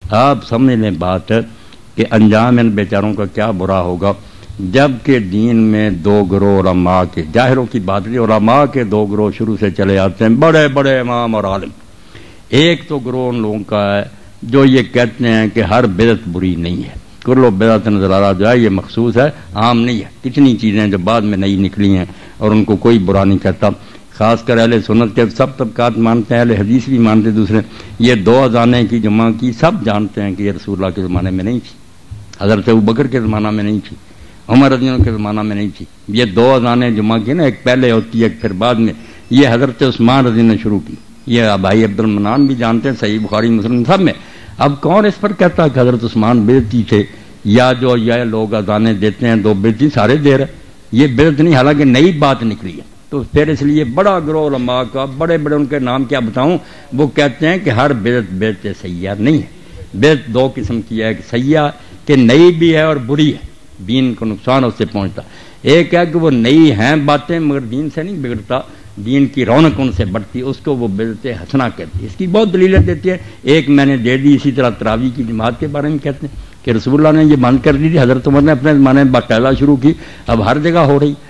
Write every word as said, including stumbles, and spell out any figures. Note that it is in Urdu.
آپ سمجھ لیں بات کہ انجام ان بیچاروں کا کیا برا ہوگا جب کہ دین میں دو گروہ علماء کے، ظاہروں کی بات نہیں، علماء کے دو گروہ شروع سے چلے آتے ہیں، بڑے بڑے امام اور عالم۔ ایک تو گروہ ان لوگوں کا ہے جو یہ کہتے ہیں کہ ہر بدعت بری نہیں ہے، کلو بدعت نظرارہ جو ہے یہ مخصوص ہے، عام نہیں ہے، کتنی چیزیں جو بعد میں نئی نکلی ہیں اور ان کو کوئی برا نہیں کہتا۔ خاص کر اہل سنت کے سب طبقات مانتے ہیں، اہل حدیث بھی مانتے، دوسرے یہ دو اذانیں کی جمع کی سب جانتے ہیں کہ یہ رسول اللہ کے زمانے میں نہیں تھی، حضرت ابوبکر کے زمانہ میں نہیں تھی، عمر رضی اللہ عنہ کے زمانہ میں نہیں تھی۔ یہ دو اذانیں جمع کی نا، ایک پہلے ہوتی ہے ایک پھر بعد میں، یہ حضرت عثمان رضی اللہ عنہ نے شروع کی، یہ بھائی عبد المنان بھی جانتے ہیں، صحیح بخاری مسلم سب میں۔ اب کون اس پر کہتا کہ حضرت عثمان بدعتی تھے یا جو یہ لوگ اذانیں دیتے ہیں دو بدعتی سارے دے رہے، یہ بدعت نہیں، حالانکہ نئی بات نکلی ہے۔ تو پھر اس لیے بڑا گروہ علماء کا، بڑے بڑے ان کے نام کیا بتاؤں، وہ کہتے ہیں کہ ہر بدعت بدعت سیاح نہیں ہے، بدعت دو قسم کی ہے، کہ سیاح کہ نئی بھی ہے اور بری ہے، دین کو نقصان اس سے پہنچتا۔ ایک ہے کہ وہ نئی ہیں باتیں مگر دین سے نہیں بگڑتا، دین کی رونق ان سے بڑھتی، اس کو وہ بدعت حسنہ کہتی ہے۔ اس کی بہت دلیلیں دیتی ہے، ایک میں نے دے دی، اسی طرح تراویح کی جماعت کے بارے میں کہتے ہیں کہ رسول اللہ نے یہ بند کر دی تھی، حضرت عمر نے اپنے زمانے میں باقاعدہ شروع کی، اب ہر جگہ ہو رہی۔